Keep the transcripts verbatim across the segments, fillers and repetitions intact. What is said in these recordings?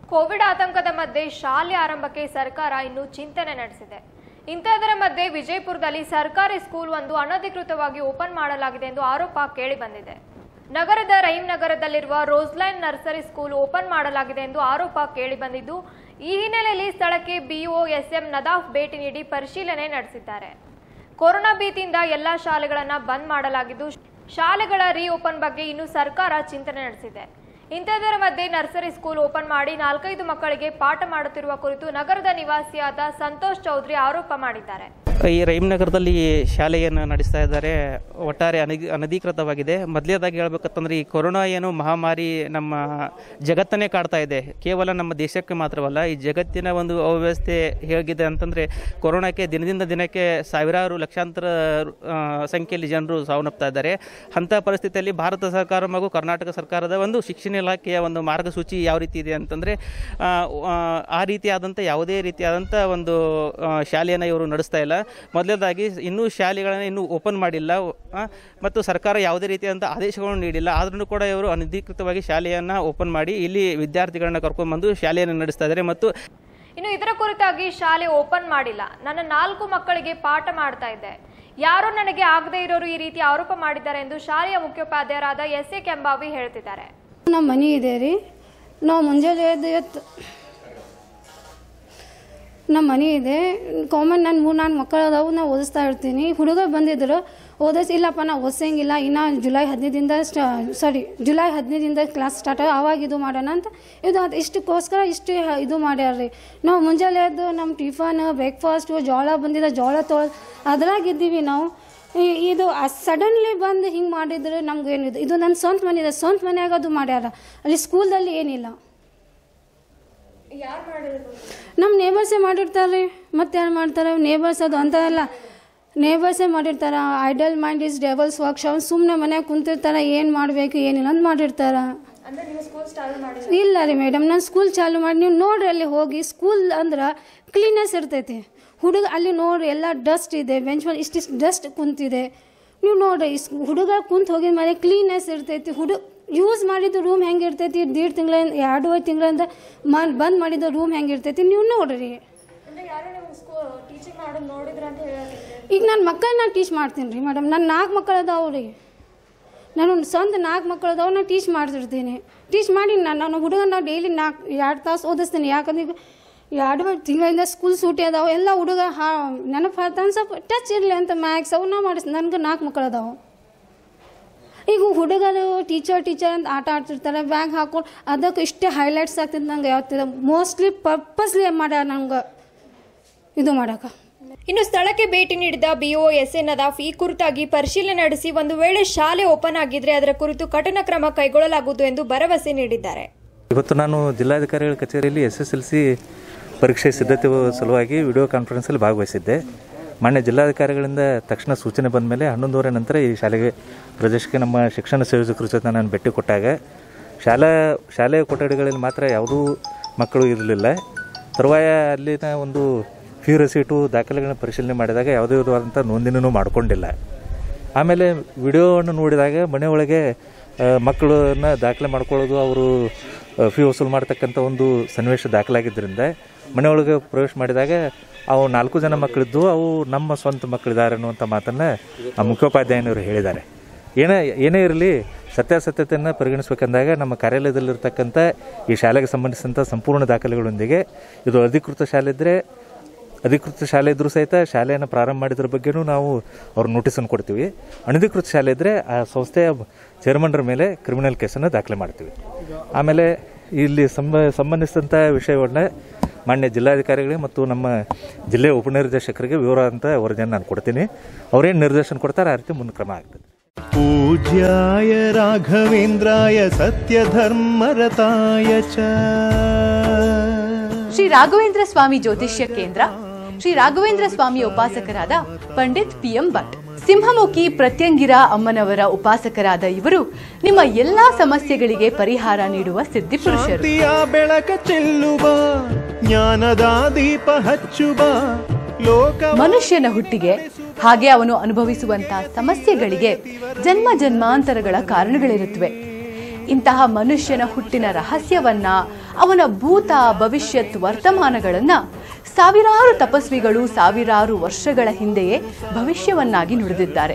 Covid ಆತಂಕದ ಮಧ್ಯೆ ಶಾಲೆ ಆರಂಭಕ್ಕೆ ಸರ್ಕಾರ ಇನ್ನೂ ಚಿಂತನೆ ನಡೆಸಿದೆ. ಇಂತಹದರ ಮಧ್ಯೆ ವಿಜಯಪುರದಲ್ಲಿ ಸರ್ಕಾರಿ ಸ್ಕೂಲ್ ಒಂದು ಅನಧಿಕೃತವಾಗಿ ಓಪನ್ ಮಾಡಲಾಗಿದೆ ಎಂದು ಆರೋಪ ಕೇಳಿಬಂದಿದೆ. ನಗರದ ರಹೀಂ ನಗರದಲ್ಲಿರುವ ರೋಸ್ಲೈನ್ ನರ್ಸರಿ ಸ್ಕೂಲ್ ಓಪನ್ ಮಾಡಲಾಗಿದೆ ಎಂದು ಆರೋಪ ಕೇಳಿಬಂದಿದ್ದು, ಈ ಹಿನ್ನೆಲೆಯಲ್ಲಿ ಸ್ಥಳಕ್ಕೆ ಬಿಇಒ ಎಸ್ಎಂ ನದಾಫ್ ಭೇಟಿ ನೀಡಿ ಪರಿಶೀಲನೆ ನಡೆಸಿದ್ದಾರೆ. ಕೊರೋನಾ ಭೀತಿಯಿಂದ ಎಲ್ಲಾ ಶಾಲೆಗಳನ್ನು ಬಂದ್ ಮಾಡಲಾಗಿದ್ದು, ಶಾಲೆಗಳ ರೀ ಓಪನ್ ಬಗ್ಗೆ ಇನ್ನೂ ಸರ್ಕಾರ ಚಿಂತನೆ ನಡೆಸಿದೆ. ಇಂತಹದರ ಮಧ್ಯೆ ನರ್ಸರಿ ಸ್ಕೂಲ್ ಓಪನ್ ಮಾಡಿ ನಾಲ್ಕೈದು ಮಕ್ಕಳಿಗೆ ಪಾಠ ಮಾಡುತ್ತಿರುವ ಕುರಿತು ನಗರದ ನಿವಾಸಿಯಾದ ಸಂತೋಷ್ ಚೌಧರಿ ಆರೋಪ ಮಾಡಿದ್ದಾರೆ. ಈ ರಹೀಂ ನಗರದಲ್ಲಿ ಶಾಲೆಯನ್ನು ನಡೆಸ್ತಾ ಇದ್ದಾರೆ. ಒಟ್ಟಾರೆ ಅನಧಿ ಅನಧಿಕೃತವಾಗಿದೆ. ಮೊದಲೇದಾಗಿ ಹೇಳ್ಬೇಕಂತಂದ್ರೆ ಈ ಕೊರೋನಾ ಏನು ಮಹಾಮಾರಿ ನಮ್ಮ ಜಗತ್ತನ್ನೇ ಕಾಡ್ತಾ ಇದೆ. ಕೇವಲ ನಮ್ಮ ದೇಶಕ್ಕೆ ಮಾತ್ರವಲ್ಲ, ಈ ಜಗತ್ತಿನ ಒಂದು ಅವ್ಯವಸ್ಥೆ ಹೇಗಿದೆ ಅಂತಂದರೆ ಕೊರೋನಾಕ್ಕೆ ದಿನದಿಂದ ದಿನಕ್ಕೆ ಸಾವಿರಾರು ಲಕ್ಷಾಂತರ ಸಂಖ್ಯೆಯಲ್ಲಿ ಜನರು ಸಾವನ್ನಪ್ತಾ ಇದ್ದಾರೆ. ಅಂಥ ಪರಿಸ್ಥಿತಿಯಲ್ಲಿ ಭಾರತ ಸರ್ಕಾರ ಹಾಗೂ ಕರ್ನಾಟಕ ಸರ್ಕಾರದ ಒಂದು ಶಿಕ್ಷಣ ಇಲಾಖೆಯ ಒಂದು ಮಾರ್ಗಸೂಚಿ ಯಾವ ರೀತಿ ಇದೆ ಅಂತಂದರೆ ಆ ರೀತಿಯಾದಂಥ ಯಾವುದೇ ರೀತಿಯಾದಂಥ ಒಂದು ಶಾಲೆಯನ್ನು ಇವರು ನಡೆಸ್ತಾ ಇಲ್ಲ. ಮೊದಲನೇದಾಗಿ ಇನ್ನೂ ಶಾಲೆಗಳನ್ನು ಇನ್ನೂ ಓಪನ್ ಮಾಡಿಲ್ಲ ಮತ್ತು ಸರ್ಕಾರ ಯಾವುದೇ ರೀತಿಯಾದಂಥ ಆದೇಶಗಳನ್ನು ನೀಡಿಲ್ಲ. ಆದ್ರೂ ಕೂಡ ಇವರು ಅನಧಿಕೃತವಾಗಿ ಶಾಲೆಯನ್ನು ಓಪನ್ ಮಾಡಿ ಇಲ್ಲಿ ವಿದ್ಯಾರ್ಥಿಗಳನ್ನ ಕರ್ಕೊಂಡ್ಬಂದು ಶಾಲೆಯನ್ನು ನಡೆಸ್ತಾ ಇದ್ದಾರೆ. ಮತ್ತು ಇನ್ನು ಇದರ ಕುರಿತಾಗಿ ಶಾಲೆ ಓಪನ್ ಮಾಡಿಲ್ಲ, ನನ್ನ ನಾಲ್ಕು ಮಕ್ಕಳಿಗೆ ಪಾಠ ಮಾಡ್ತಾ ಇದ್ದೆ, ಯಾರೋ ನನಗೆ ಆಗದೆ ಇರೋರು ಈ ರೀತಿ ಆರೋಪ ಮಾಡಿದ್ದಾರೆ ಎಂದು ಶಾಲೆಯ ಮುಖ್ಯೋಪಾಧ್ಯಾಯರಾದ ಎಸ್ ಎ ಕೆಂಬಾವಿ ಹೇಳ್ತಿದ್ದಾರೆ. ನಮ್ಮ ಮನೆ ಇದೆ ರೀ, ನಾವು ಮುಂಜಾನೆ ಎದ್ದು ನಮ್ಮ ಮನೆ ಇದೆ. ಕಾಮನ್ ನನ್ನ ಮೂರು ನಾಲ್ಕು ಮಕ್ಕಳು ಅದಾವು, ನಾವು ಓದಿಸ್ತಾ ಇರ್ತೀನಿ. ಹುಡುಗ ಬಂದಿದ್ರು, ಓದಿಸಿ ಇಲ್ಲಪ್ಪ ನಾವು ಓದಿಸಂಗಿಲ್ಲ, ಇನ್ನು ಜುಲೈ ಹದಿನೈದಿಂದ ಸ್ಟಾ ಸಾರಿ ಜುಲೈ ಹದಿನೈದಿಂದ ಕ್ಲಾಸ್ ಸ್ಟಾರ್ಟ್ ಆವಾಗ ಇದು ಮಾಡೋಣ ಅಂತ ಇದು ಅದು ಇಷ್ಟಕ್ಕೋಸ್ಕರ ಇಷ್ಟು ಇದು ಮಾಡ್ಯಾರ ರೀ. ನಾವು ಮುಂಜಾನೆ ಎದ್ದು ನಮ್ಮ ಟಿಫನ್ ಬ್ರೇಕ್ಫಾಸ್ಟು ಜೋಳ ಬಂದಿದ್ದ ಜೋಳ ತೊಳೆದು ಅದ್ರಾಗಿದ್ದೀವಿ ನಾವು. ಇದು ಸಡನ್ಲಿ ಬಂದು ಹಿಂಗೆ ಮಾಡಿದ್ರೆ ನಮ್ಗೆ ಏನಿದೆ, ಇದು ನನ್ನ ಸ್ವಂತ ಮನೆ ಇದೆ, ಸ್ವಂತ ಮನೆಯಾಗ ಅದು ಮಾಡ್ಯಾರ. ಅಲ್ಲಿ ಸ್ಕೂಲ್ದಲ್ಲಿ ಏನಿಲ್ಲ. ನಮ್ಮ ನೇಬರ್ಸೇ ಮಾಡಿರ್ತಾರೆ ರೀ, ಮತ್ತೆ ಯಾರು ಮಾಡ್ತಾರೆ? ನೇಬರ್ಸ್ ಅದು ಅಂತ ಅಲ್ಲ, ನೇಬರ್ಸೇ ಮಾಡಿರ್ತಾರೆ. Idle mind is devil's workshop. ಸುಮ್ಮನೆ ಮನ್ಯಾಗ ಕುಂತಿರ್ತಾರೆ, ಏನು ಮಾಡಬೇಕು ಏನಿಲ್ಲ ಅಂತ ಮಾಡಿರ್ತಾರೆ. ಇಲ್ಲ ರೀ ಮೇಡಮ್, ನಾನು ಸ್ಕೂಲ್ ಚಾಲು ಮಾಡಿ ನೀವು ನೋಡ್ರಿ, ಅಲ್ಲಿ ಹೋಗಿ ಸ್ಕೂಲ್ ಅಂದ್ರೆ ಕ್ಲೀನೆಸ್ ಇರ್ತೈತಿ. ಹುಡುಗ ಅಲ್ಲಿ ನೋಡ್ರಿ ಎಲ್ಲ ಡಸ್ಟ್ ಇದೆ, ಬೆಂಚ್ ಮೇಲೆ ಇಷ್ಟಿಷ್ಟು ಡಸ್ಟ್ ಕುಂತಿದೆ. ನೀವು ನೋಡ್ರಿ ಹುಡುಗ ಕುಂತು ಹೋಗಿದ ಮೇಲೆ ಕ್ಲೀನೆಸ್ ಇರ್ತೈತಿ. ಹುಡುಗ ಯೂಸ್ ಮಾಡಿದ್ದು ರೂಮ್ ಹೆಂಗೆ ಇರ್ತೈತಿ, ದೀಡ್ ತಿಂಗಳಿಂದ ಎರಡೂವರೆ ತಿಂಗಳಿಂದ ಮ ಬಂದ್ ಮಾಡಿದ್ದು ರೂಮ್ ಹೆಂಗೆ ಇರ್ತೈತಿ ನೀವು ನೋಡ್ರಿ. ಈಗ ನನ್ನ ಮಕ್ಕಳನ್ನ ನಾನು ಟೀಚ್ ಮಾಡ್ತೀನಿ ರೀ ಮೇಡಮ್. ನನ್ನ ನಾಲ್ಕು ಮಕ್ಕಳು ಅದಾವ ರೀ, ನಾನು ಸ್ವಂತ ನಾಲ್ಕು ಮಕ್ಕಳು ಅದಾವ, ನಾನು ಟೀಚ್ ಮಾಡ್ತಿರ್ತೀನಿ. ಟೀಚ್ ಮಾಡಿ ನಾನು ನನ್ನ ಹುಡುಗನ ಡೈಲಿ ನಾಲ್ಕು ಎರಡು ತಾಸು ಓದಿಸ್ತೀನಿ. ಯಾಕಂದ್ರೆ ಈಗ ಎರಡು ತಿಂಗಳಿಂದ ಸ್ಕೂಲ್ ಸೂಟಿ ಅದಾವ, ಎಲ್ಲ ಹುಡುಗ ಹಾ ನೆನಪು ಹಾಕ್ತಾನೆ, ಸ್ವಲ್ಪ ಟಚ್ ಇರಲಿ ಅಂತ ಮ್ಯಾಕ್ಸ್ ಅವು ನಾವು ಮಾಡಿಸ್ತೀನಿ. ನನಗೆ ನಾಲ್ಕು ಮಕ್ಕಳು ಅದಾವೆ. ಈಗ ಹುಡುಗರು ಟೀಚರ್ ಟೀಚರ್ ಅಂತ ಆಟ ಆಡ್ತಿರ್ತಾರೆ, ಬ್ಯಾಗ್ ಹಾಕೊಂಡು ಅದಕ್ಕೆ ಇಷ್ಟೇ ಹೈಲೈಟ್ಸ್ ಆಗ್ತದೆ. ನಂಗೆ ಯಾವತ್ತಿಲ್ಲ ಮೋಸ್ಟ್ಲಿ ಪರ್ಪಸ್ಲಿ ಮಾಡ್ಯಾರ ನಂಗೆ ಇದು ಮಾಡಕ. ಇನ್ನು ಸ್ಥಳಕ್ಕೆ ಭೇಟಿ ನೀಡಿದ ಬಿಇಒ ಎಸ್ ಎ ನದಾಫ್ ಈ ಕುರಿತಾಗಿ ಪರಿಶೀಲನೆ ನಡೆಸಿ ಒಂದು ವೇಳೆ ಶಾಲೆ ಓಪನ್ ಆಗಿದ್ರೆ ಅದರ ಕುರಿತು ಕಠಿಣ ಕ್ರಮ ಕೈಗೊಳ್ಳಲಾಗುವುದು ಎಂದು ಭರವಸೆ ನೀಡಿದ್ದಾರೆ. ಇವತ್ತು ನಾನು ಜಿಲ್ಲಾಧಿಕಾರಿಗಳ ಕಚೇರಿಯಲ್ಲಿ ಎಸ್ ಎಸ್ ಎಲ್ ಸಿ ಪರೀಕ್ಷೆ ಸಿದ್ಧತೆ ಸಲುವಾಗಿ ವಿಡಿಯೋ ಕಾನ್ಫರೆನ್ಸಲ್ಲಿ ಭಾಗವಹಿಸಿದ್ದೆ. ಮಾನ್ಯ ಜಿಲ್ಲಾಧಿಕಾರಿಗಳಿಂದ ತಕ್ಷಣ ಸೂಚನೆ ಬಂದ ಮೇಲೆ ಹನ್ನೊಂದುವರೆ ನಂತರ ಈ ಶಾಲೆಗೆ ಪ್ರದೇಶಕ್ಕೆ ನಮ್ಮ ಶಿಕ್ಷಣ ಸಂಯೋಜಕರ ಜೊತೆ ನಾನು ಭೇಟಿ ಕೊಟ್ಟಾಗ ಶಾಲಾ ಶಾಲೆಯ ಕೊಠಡಿಗಳಲ್ಲಿ ಮಾತ್ರ ಯಾವುದೂ ಮಕ್ಕಳು ಇರಲಿಲ್ಲ. ತರುವಾಯ ಅಲ್ಲಿನ ಒಂದು ಫೀ ರಸೀಟು ದಾಖಲೆಗಳನ್ನ ಪರಿಶೀಲನೆ ಮಾಡಿದಾಗ ಯಾವುದೇ ವಿಧವಾದಂಥ ನೋಂದಣಿನೂ ಮಾಡಿಕೊಂಡಿಲ್ಲ. ಆಮೇಲೆ ವಿಡಿಯೋವನ್ನು ನೋಡಿದಾಗ ಮನೆಯೊಳಗೆ ಮಕ್ಕಳನ್ನ ದಾಖಲೆ ಮಾಡ್ಕೊಳ್ಳೋದು, ಅವರು ಫೀ ವಸೂಲು ಮಾಡ್ತಕ್ಕಂಥ ಒಂದು ಸನ್ನಿವೇಶ ದಾಖಲಾಗಿದ್ದರಿಂದ ಮನೆಯೊಳಗೆ ಪ್ರವೇಶ ಮಾಡಿದಾಗ ಅವು ನಾಲ್ಕು ಜನ ಮಕ್ಕಳಿದ್ದು ಅವು ನಮ್ಮ ಸ್ವಂತ ಮಕ್ಕಳಿದ್ದಾರೆ ಅನ್ನುವಂಥ ಮಾತನ್ನು ಆ ಮುಖ್ಯೋಪಾಧ್ಯಾಯನವರು ಹೇಳಿದ್ದಾರೆ. ಏನೇ ಏನೇ ಇರಲಿ ಸತ್ಯಾಸತ್ಯತೆಯನ್ನು ಪರಿಗಣಿಸಬೇಕಂದಾಗ ನಮ್ಮ ಕಾರ್ಯಾಲಯದಲ್ಲಿರ್ತಕ್ಕಂಥ ಈ ಶಾಲೆಗೆ ಸಂಬಂಧಿಸಿದಂಥ ಸಂಪೂರ್ಣ ದಾಖಲೆಗಳೊಂದಿಗೆ ಇದು ಅಧಿಕೃತ ಶಾಲೆ ಇದ್ದರೆ ಅಧಿಕೃತ ಶಾಲೆ ಇದ್ದರೂ ಸಹಿತ ಶಾಲೆಯನ್ನು ಪ್ರಾರಂಭ ಮಾಡಿದ್ರ ಬಗ್ಗೆಯೂ ನಾವು ಅವ್ರ ನೋಟಿಸನ್ನು ಕೊಡ್ತೀವಿ. ಅನಧಿಕೃತ ಶಾಲೆ ಇದ್ದರೆ ಆ ಸಂಸ್ಥೆಯ ಚೇರ್ಮನ್ರ ಮೇಲೆ ಕ್ರಿಮಿನಲ್ ಕೇಸನ್ನು ದಾಖಲೆ ಮಾಡ್ತೀವಿ. ಆಮೇಲೆ ಇಲ್ಲಿ ಸಂಬ ಸಂಬಂಧಿಸಿದಂಥ ವಿಷಯಗಳನ್ನ ಮಾನ್ಯ ಜಿಲ್ಲಾಧಿಕಾರಿಗಳಿಗೆ ಮತ್ತು ನಮ್ಮ ಜಿಲ್ಲೆಯ ಉಪನಿರ್ದೇಶಕರಿಗೆ ವಿವರವಾದಂಥ ವರದಿಯನ್ನು ನಾನು ಕೊಡ್ತೀನಿ. ಅವರೇನು ನಿರ್ದೇಶನ ಕೊಡ್ತಾರೆ ಆ ರೀತಿ ಮುಂದೆ ಕ್ರಮ ಆಗ್ತದೆ. ಪೂಜ್ಯಾಯ ರಾಘವೇಂದ್ರಾಯ ಸತ್ಯಧರ್ಮರತಾಯ ಚ ಶ್ರೀ ರಾಘವೇಂದ್ರ ಸ್ವಾಮಿ ಜ್ಯೋತಿಷ್ಯ ಕೇಂದ್ರ, ಶ್ರೀ ರಾಘವೇಂದ್ರ ಸ್ವಾಮಿ ಉಪಾಸಕರಾದ ಪಂಡಿತ್ ಪಿ ಎಂ ಭಟ್, ಸಿಂಹಮುಖಿ ಪ್ರತ್ಯಂಗಿರ ಅಮ್ಮನವರ ಉಪಾಸಕರಾದ ಇವರು ನಿಮ್ಮ ಎಲ್ಲಾ ಸಮಸ್ಯೆಗಳಿಗೆ ಪರಿಹಾರ ನೀಡುವ ಸಿದ್ಧಿಪುರುಷರು. ಬೆಳಕ ಚೆಲ್ಲುವ ಜ್ಞಾನದ ದೀಪ ಹಚ್ಚುವ ಮನುಷ್ಯನ ಹುಟ್ಟಿಗೆ ಹಾಗೆ ಅವನು ಅನುಭವಿಸುವಂತಹ ಸಮಸ್ಯೆಗಳಿಗೆ ಜನ್ಮ ಜನ್ಮಾಂತರಗಳ ಕಾರಣಗಳಿರುತ್ತವೆ. ಇಂತಹ ಮನುಷ್ಯನ ಹುಟ್ಟಿನ ರಹಸ್ಯವನ್ನ, ಅವನ ಭೂತ ಭವಿಷ್ಯತ್ ವರ್ತಮಾನಗಳನ್ನ ಸಾವಿರಾರು ತಪಸ್ವಿಗಳು ಸಾವಿರಾರು ವರ್ಷಗಳ ಹಿಂದೆಯೇ ಭವಿಷ್ಯವನ್ನಾಗಿ ನುಡಿದಿದ್ದಾರೆ.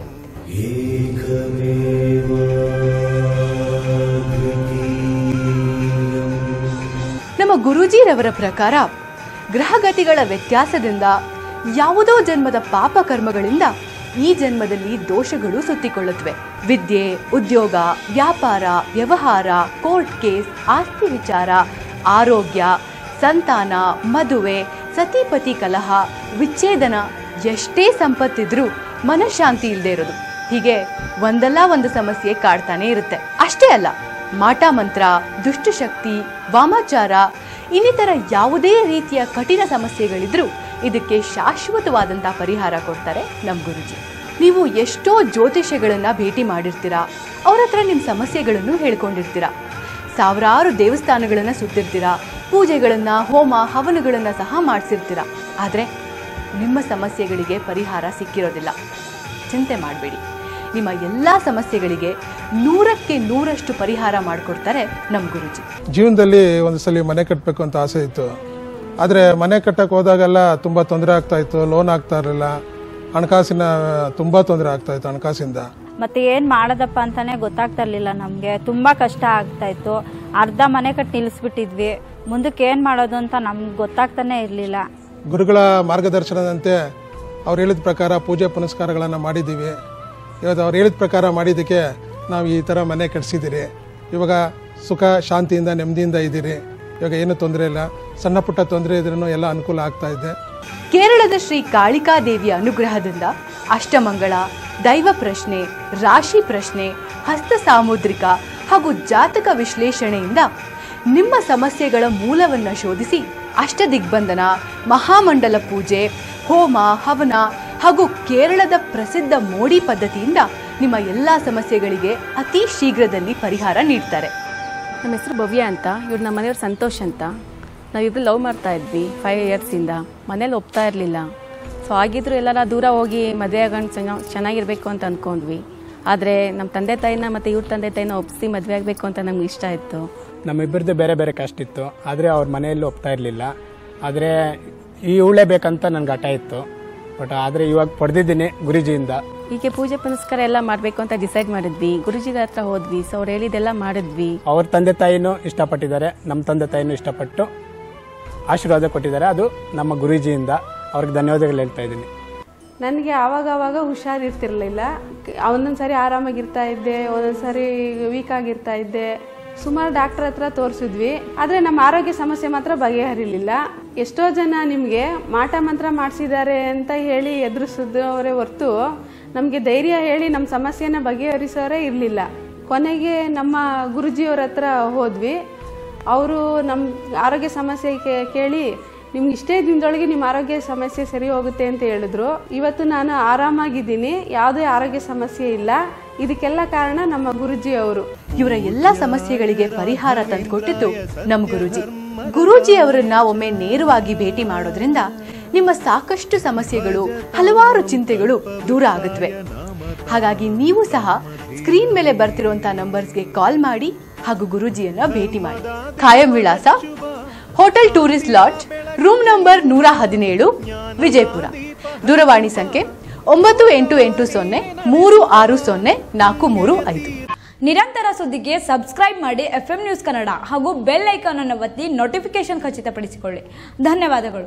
ನಮ್ಮ ಗುರೂಜಿರವರ ಪ್ರಕಾರ ಗ್ರಹಗತಿಗಳ ವ್ಯತ್ಯಾಸದಿಂದ ಯಾವುದೋ ಜನ್ಮದ ಪಾಪ ಕರ್ಮಗಳಿಂದ ಈ ಜನ್ಮದಲ್ಲಿ ದೋಷಗಳು ಸುತ್ತಿಕೊಳ್ಳುತ್ತವೆ. ವಿದ್ಯೆ, ಉದ್ಯೋಗ, ವ್ಯಾಪಾರ, ವ್ಯವಹಾರ, ಕೋರ್ಟ್ ಕೇಸ್, ಆಸ್ತಿ ವಿಚಾರ, ಆರೋಗ್ಯ, ಸಂತಾನ, ಮದುವೆ, ಸತಿಪತಿ ಕಲಹ, ವಿಚ್ಛೇದನ, ಎಷ್ಟೇ ಸಂಪತ್ತಿದ್ರೂ ಮನಃಶಾಂತಿ ಇಲ್ಲದೆ ಇರೋದು, ಹೀಗೆ ಒಂದಲ್ಲ ಒಂದು ಸಮಸ್ಯೆ ಕಾಡ್ತಾನೆ ಇರುತ್ತೆ. ಅಷ್ಟೇ ಅಲ್ಲ, ಮಾಟ ಮಂತ್ರ, ದುಷ್ಟಶಕ್ತಿ, ವಾಮಾಚಾರ ಇನ್ನಿತರ ಯಾವುದೇ ರೀತಿಯ ಕಠಿಣ ಸಮಸ್ಯೆಗಳಿದ್ರೂ ಇದಕ್ಕೆ ಶಾಶ್ವತವಾದಂತಹ ಪರಿಹಾರ ಕೊಡ್ತಾರೆ ನಮ್ಮ ಗುರುಜಿ. ನೀವು ಎಷ್ಟೋ ಜ್ಯೋತಿಷ್ಯಗಳನ್ನ ಭೇಟಿ ಮಾಡಿರ್ತೀರಾ, ಅವ್ರ ಹತ್ರ ನಿಮ್ಮ ಸಮಸ್ಯೆಗಳನ್ನು ಹೇಳ್ಕೊಂಡಿರ್ತೀರಾ, ಸಾವಿರಾರು ದೇವಸ್ಥಾನಗಳನ್ನ ಸುತ್ತಿರ್ತೀರಾ, ಪೂಜೆಗಳನ್ನ, ಹೋಮ ಹವನಗಳನ್ನ ಸಹ ಮಾಡಿಸಿರ್ತೀರಾ. ಆದರೆ ನಿಮ್ಮ ಸಮಸ್ಯೆಗಳಿಗೆ ಪರಿಹಾರ ಸಿಕ್ಕಿರೋದಿಲ್ಲ. ಚಿಂತೆ ಮಾಡಬೇಡಿ, ನಿಮ್ಮ ಎಲ್ಲ ಸಮಸ್ಯೆಗಳಿಗೆ ನೂರಕ್ಕೆ ನೂರಷ್ಟು ಪರಿಹಾರ ಮಾಡಿಕೊಡ್ತಾರೆ ನಮ್ಮ ಗುರುಜಿ. ಜೀವನದಲ್ಲಿ ಒಂದು ಸಲ ಮನೆ ಕಟ್ಟಬೇಕು ಅಂತ ಆಸೆ ಇತ್ತು. ಆದರೆ ಮನೆ ಕಟ್ಟಕ್ಕೆ ಹೋದಾಗೆಲ್ಲ ತುಂಬ ತೊಂದರೆ ಆಗ್ತಾ ಇತ್ತು, ಲೋನ್ ಆಗ್ತಾ ಇರಲಿಲ್ಲ, ಹಣಕಾಸಿನ ತುಂಬ ತೊಂದರೆ ಆಗ್ತಾ ಇತ್ತು ಹಣಕಾಸಿಂದ. ಮತ್ತೆ ಏನು ಮಾಡೋದಪ್ಪ ಅಂತಾನೆ ಗೊತ್ತಾಗ್ತಾ ಇರಲಿಲ್ಲ ನಮಗೆ, ತುಂಬ ಕಷ್ಟ ಆಗ್ತಾ ಇತ್ತು. ಅರ್ಧ ಮನೆ ಕಟ್ಟಿ ನಿಲ್ಲಿಸ್ಬಿಟ್ಟಿದ್ವಿ, ಮುಂದಕ್ಕೆ ಏನು ಮಾಡೋದು ಅಂತ ನಮ್ಗೆ ಗೊತ್ತಾಗ್ತಾನೆ ಇರಲಿಲ್ಲ. ಗುರುಗಳ ಮಾರ್ಗದರ್ಶನದಂತೆ ಅವ್ರು ಹೇಳಿದ ಪ್ರಕಾರ ಪೂಜೆ ಪುನಸ್ಕಾರಗಳನ್ನು ಮಾಡಿದ್ದೀವಿ. ಇವತ್ತು ಅವ್ರು ಹೇಳಿದ ಪ್ರಕಾರ ಮಾಡಿದ್ದಕ್ಕೆ ನಾವು ಈ ಥರ ಮನೆ ಕಟ್ಸಿದ್ದೀರಿ. ಇವಾಗ ಸುಖ ಶಾಂತಿಯಿಂದ ನೆಮ್ಮದಿಯಿಂದ ಇದ್ದೀರಿ. ಇವಾಗ ಏನು ತೊಂದರೆ ಇಲ್ಲ, ಸಣ್ಣ ಪುಟ್ಟ ತೊಂದರೆ ಇದ್ರೂ ಎಲ್ಲ ಅನುಕೂಲ ಆಗ್ತಾ ಇದೆ. ಕೇರಳದ ಶ್ರೀ ಕಾಳಿಕಾ ದೇವಿಯ ಅನುಗ್ರಹದಿಂದ ಅಷ್ಟಮಂಗಳ, ದೈವ ಪ್ರಶ್ನೆ, ರಾಶಿ ಪ್ರಶ್ನೆ, ಹಸ್ತ ಸಾಮುದ್ರಿಕ ಹಾಗೂ ಜಾತಕ ವಿಶ್ಲೇಷಣೆಯಿಂದ ನಿಮ್ಮ ಸಮಸ್ಯೆಗಳ ಮೂಲವನ್ನು ಶೋಧಿಸಿ ಅಷ್ಟ ದಿಗ್ಬಂಧನ, ಮಹಾಮಂಡಲ ಪೂಜೆ, ಹೋಮ ಹವನ ಹಾಗೂ ಕೇರಳದ ಪ್ರಸಿದ್ಧ ಮೋಡಿ ಪದ್ಧತಿಯಿಂದ ನಿಮ್ಮ ಎಲ್ಲ ಸಮಸ್ಯೆಗಳಿಗೆ ಅತಿ ಶೀಘ್ರದಲ್ಲಿ ಪರಿಹಾರ ನೀಡ್ತಾರೆ. ನಮ್ಮ ಹೆಸರು ಭವ್ಯ ಅಂತ, ಇವ್ರು ನಮ್ಮ ಮನೆಯವ್ರು ಸಂತೋಷ್ ಅಂತ. ನಾವಿಬ್ಬರು ಲವ್ ಮಾಡ್ತಾ ಇದ್ವಿ ಫೈವ್ ಇಯರ್ಸಿಂದ. ಮನೇಲಿ ಒಪ್ತಾ ಇರಲಿಲ್ಲ. ಸೊ ಆಗಿದ್ರು ಎಲ್ಲರ ದೂರ ಹೋಗಿ ಮದುವೆ ಆಗೋಣ, ಚೆನ್ನಾಗಿರಬೇಕು ಅಂತ ಅಂದ್ಕೊಂಡ್ವಿ. ಆದರೆ ನಮ್ಮ ತಂದೆ ತಾಯಿನ ಮತ್ತು ಇವ್ರ ತಂದೆ ತಾಯಿನ ಒಪ್ಪಿಸಿ ಮದುವೆ ಆಗಬೇಕು ಅಂತ ನಮ್ಗೆ ಇಷ್ಟ ಇತ್ತು. ನಮ್ಮಿಬ್ಬರದ್ದು ಬೇರೆ ಬೇರೆ ಕಾಸ್ಟ್ ಇತ್ತು, ಆದರೆ ಅವ್ರ ಮನೆಯಲ್ಲಿ ಒಪ್ತಾ ಇರಲಿಲ್ಲ. ಆದರೆ ಈ ಇವಳೇ ಬೇಕಂತ ನನಗೆ ಹಠ ಇತ್ತು. ಬಟ್ ಆದರೆ ಇವಾಗ ಪಡೆದಿದ್ದೀನಿ ಗುರುಜಿಯಿಂದ. ಹೀಗೆ ಪೂಜೆ ಪುನಸ್ಕಾರ ಎಲ್ಲ ಮಾಡಬೇಕು ಅಂತ ಡಿಸೈಡ್ ಮಾಡಿದ್ವಿ. ಗುರುಜಿಗಳ ಹತ್ರ ಹೋದ್ವಿ. ಸೊ ಅವ್ರು ಹೇಳಿದೆಲ್ಲ ಮಾಡಿದ್ವಿ. ಅವ್ರ ತಂದೆ ತಾಯಿನೂ ಇಷ್ಟಪಟ್ಟಿದ್ದಾರೆ, ನಮ್ಮ ತಂದೆ ತಾಯಿನೂ ಇಷ್ಟಪಟ್ಟು ಆಶೀರ್ವಾದ ಕೊಟ್ಟಿದ್ದಾರೆ. ಅದು ನಮ್ಮ ಗುರುಜಿಯಿಂದ. ಅವ್ರಿಗೆ ಧನ್ಯವಾದಗಳು ಹೇಳ್ತಾ ಇದ್ದೀನಿ. ನನಗೆ ಆವಾಗ ಆವಾಗ ಹುಷಾರಿರ್ತಿರ್ಲಿಲ್ಲ. ಒಂದೊಂದು ಸಾರಿ ಆರಾಮಾಗಿರ್ತಾ ಇದ್ದೆ, ಒಂದೊಂದು ಸಾರಿ ವೀಕ್ ಆಗಿರ್ತಾ ಇದ್ದೆ. ಸುಮಾರು ಡಾಕ್ಟರ್ ಹತ್ರ ತೋರಿಸಿದ್ವಿ, ಆದರೆ ನಮ್ಮ ಆರೋಗ್ಯ ಸಮಸ್ಯೆ ಮಾತ್ರ ಬಗೆಹರಿಲಿಲ್ಲ. ಎಷ್ಟೋ ಜನ ನಿಮಗೆ ಮಾಟ ಮಂತ್ರ ಮಾಡಿಸಿದ್ದಾರೆ ಅಂತ ಹೇಳಿ ಎದುರಿಸಿದವರೇ ಹೊರತು ನಮಗೆ ಧೈರ್ಯ ಹೇಳಿ ನಮ್ಮ ಸಮಸ್ಯೆನ ಬಗೆಹರಿಸೋರೇ ಇರಲಿಲ್ಲ. ಕೊನೆಗೆ ನಮ್ಮ ಗುರುಜಿಯವ್ರ ಹತ್ರ ಹೋದ್ವಿ. ಅವರು ನಮ್ಮ ಆರೋಗ್ಯ ಸಮಸ್ಯೆ ಕೇಳಿ ನಿಮ್ಗೆ ಇಷ್ಟೇ ದಿನದೊಳಗೆ ನಿಮ್ಮ ಆರೋಗ್ಯ ಸಮಸ್ಯೆ ಸರಿ ಹೋಗುತ್ತೆ ಅಂತ ಹೇಳಿದ್ರು. ಇವತ್ತು ನಾನು ಆರಾಮಾಗಿದ್ದೀನಿ, ಯಾವುದೇ ಆರೋಗ್ಯ ಸಮಸ್ಯೆ ಇಲ್ಲ. ಇದಕ್ಕೆಲ್ಲ ಕಾರಣ ನಮ್ಮ ಗುರುಜಿ ಅವರು. ಇವರ ಎಲ್ಲ ಸಮಸ್ಯೆಗಳಿಗೆ ಪರಿಹಾರ ತಂದುಕೊಟ್ಟಿದ್ದು ನಮ್ಮ ಗುರೂಜಿ. ಗುರೂಜಿ ಅವರನ್ನ ಒಮ್ಮೆ ನೇರವಾಗಿ ಭೇಟಿ ಮಾಡೋದ್ರಿಂದ ನಿಮ್ಮ ಸಾಕಷ್ಟು ಸಮಸ್ಯೆಗಳು, ಹಲವಾರು ಚಿಂತೆಗಳು ದೂರ ಆಗುತ್ತವೆ. ಹಾಗಾಗಿ ನೀವು ಸಹ ಸ್ಕ್ರೀನ್ ಮೇಲೆ ಬರ್ತಿರುವಂತಹ ನಂಬರ್ಸ್ಗೆ ಕಾಲ್ ಮಾಡಿ ಹಾಗೂ ಗುರೂಜಿಯನ್ನ ಭೇಟಿ ಮಾಡಿ. ಖಾಯಂ ವಿಳಾಸ hotel tourist lodge, room number ನೂರ ಹದಿನೇಳು, ವಿಜಯಪುರ. ದೂರವಾಣಿ ಸಂಖ್ಯೆ ಒಂಬತ್ತು ಎಂಟು ಎಂಟು ಸೊನ್ನೆ ಮೂರು ಆರು ಸೊನ್ನೆ ನಾಲ್ಕು ಮೂರು ಐದು. ನಿರಂತರ ಸುದ್ದಿಗೆ ಸಬ್ಸ್ಕ್ರೈಬ್ ಮಾಡಿ ಎಫ್ ಎಂ ನ್ಯೂಸ್ ಕನ್ನಡ ಹಾಗೂ ಬೆಲ್ ಐಕಾನ್ ಅನ್ನು ಒತ್ತಿ ನೋಟಿಫಿಕೇಶನ್ ಖಚಿತಪಡಿಸಿಕೊಳ್ಳಿ. ಧನ್ಯವಾದಗಳು.